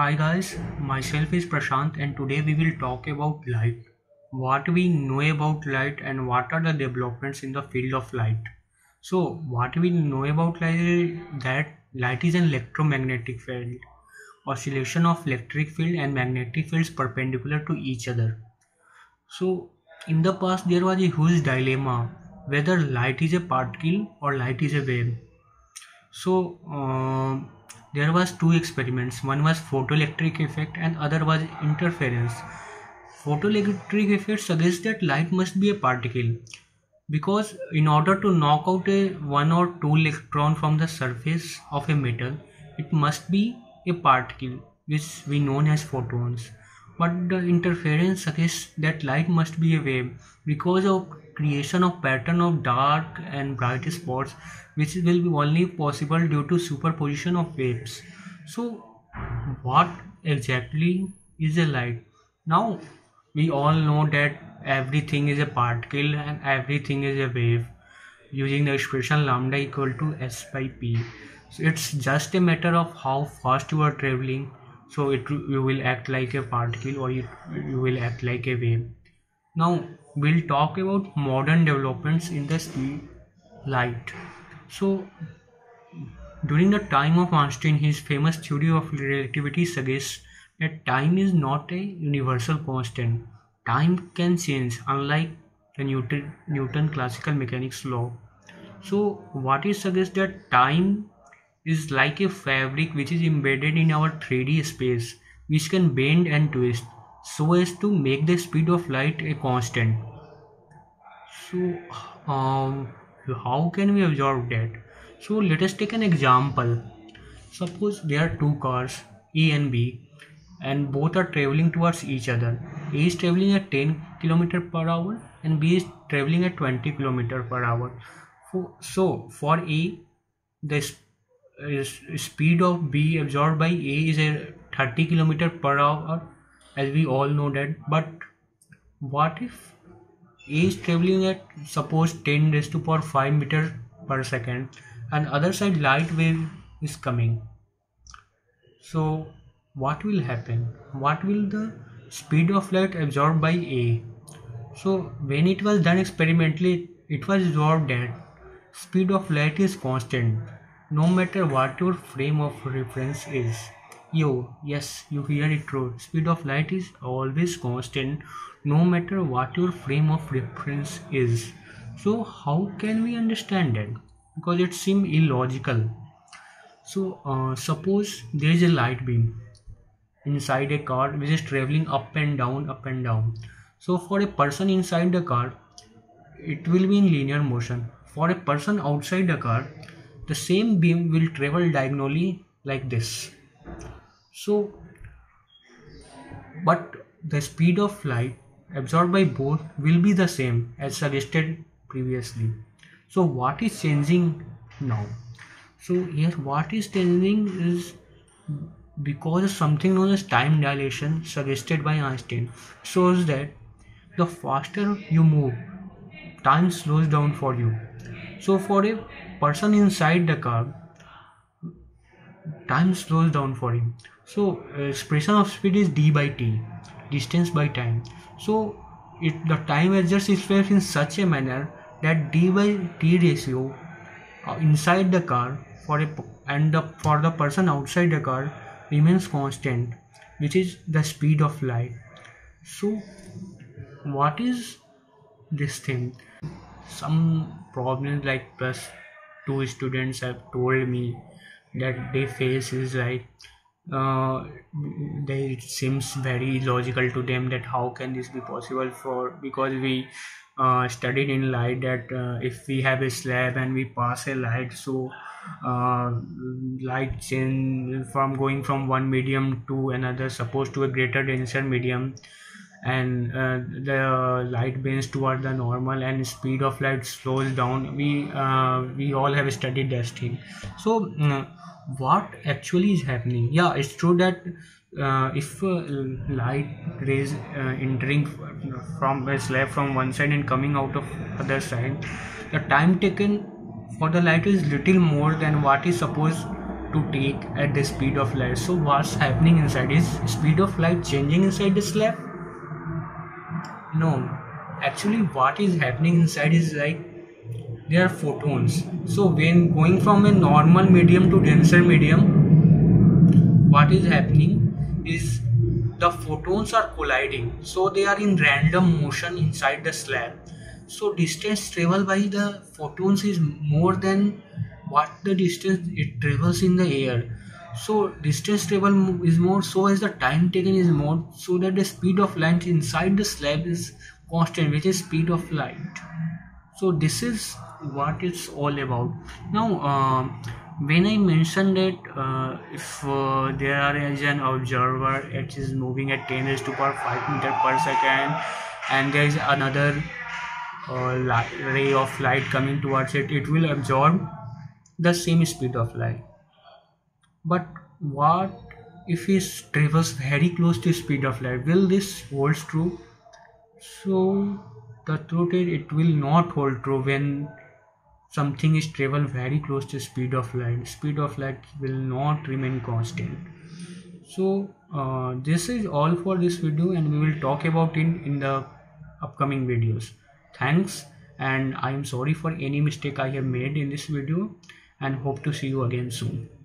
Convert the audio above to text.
Hi guys, myself is Prashant and today we will talk about light. What we know about light and what are the developments in the field of light. So what we know about light is that light is an electromagnetic field, oscillation of electric field and magnetic fields perpendicular to each other. So in the past there was a huge dilemma whether light is a particle or light is a wave. So there was two experiments. One was photoelectric effect and other was interference. Photoelectric effect suggests that light must be a particle because in order to knock out a one or two electron from the surface of a metal, it must be a particle which we known as photons. But the interference suggests that light must be a wave because of creation of pattern of dark and bright spots, which will be only possible due to superposition of waves. So what exactly is a light? Now we all know that everything is a particle and everything is a wave using the expression lambda equal to s by p. So it's just a matter of how fast you are traveling, so you will act like a particle or you will act like a wave. Now we'll talk about modern developments in the speed light. So during the time of Einstein, his famous theory of relativity suggests that time is not a universal constant. Time can change, unlike the Newton classical mechanics law. So, what it suggests that time is like a fabric which is embedded in our 3D space, which can bend and twist so as to make the speed of light a constant. So, how can we observe that? So, let us take an example. Suppose there are two cars, A and B, and both are traveling towards each other. A is traveling at 10 km per hour and B is traveling at 20 km per hour. So, for A, the speed of B absorbed by A is a 30 km per hour, as we all know that. But what if A is traveling at suppose 10 raised to power 5 meter per second and other side light wave is coming? So what will happen? What will the speed of light absorbed by A? So when it was done experimentally, it was observed that speed of light is constant no matter what your frame of reference is. Yes, you hear it true. Speed of light is always constant no matter what your frame of reference is. So how can we understand that? Because it seems illogical. So suppose there is a light beam inside a car which is traveling up and down, up and down. So for a person inside the car, it will be in linear motion. For a person outside the car, the same beam will travel diagonally like this. So, but the speed of light absorbed by both will be the same as suggested previously. So what is changing now? So here what is changing is because of something known as time dilation suggested by Einstein shows that the faster you move, time slows down for you. So for a person inside the car, time slows down for him. So expression of speed is d by t, distance by time. So the time adjusts itself in such a manner that d by t ratio inside the car for the person outside the car remains constant, which is the speed of light. So what is this thing? Some problems like plus two students have told me that they face is like it seems very illogical to them that how can this be possible, for because we studied in light that if we have a slab and we pass a light, so uh, light change from going from one medium to another, supposed to a greater denser medium, and the light bends toward the normal and speed of light slows down. We all have studied that thing. So what actually is happening? Yeah, it's true that if light rays entering from a slab from one side and coming out of other side, the time taken for the light is little more than what is supposed to take at the speed of light. So what's happening inside? Is speed of light changing inside the slab? No, actually what is happening inside is like there are photons. So when going from a normal medium to denser medium, what is happening is the photons are colliding, so they are in random motion inside the slab. So distance traveled by the photons is more than what the distance it travels in the air. So distance travel is more, so as the time taken is more, so that the speed of light inside the slab is constant, which is speed of light. So this is what it's all about. Now when I mentioned that if there is an observer, it is moving at 10 raised to power 5 meter per second, and there is another ray of light coming towards it, it will absorb the same speed of light. But what if it travels very close to speed of light? Will this hold true? So the truth is it will not hold true when something is travel very close to speed of light. Speed of light will not remain constant. So this is all for this video, and we will talk about it in the upcoming videos. Thanks, and I am sorry for any mistake I have made in this video, and hope to see you again soon.